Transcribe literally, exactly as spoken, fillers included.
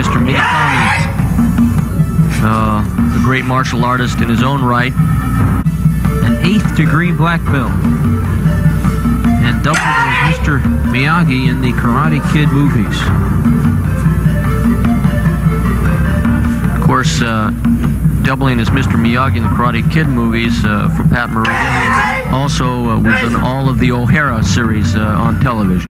Mister Miyagi, uh, a great martial artist in his own right. An eighth degree black belt. And doubled as Mister Miyagi in the Karate Kid movies. Of course, uh, doubling as Mister Miyagi in the Karate Kid movies uh, for Pat Morita. Also uh, was in all of the O'Hara series uh, on television.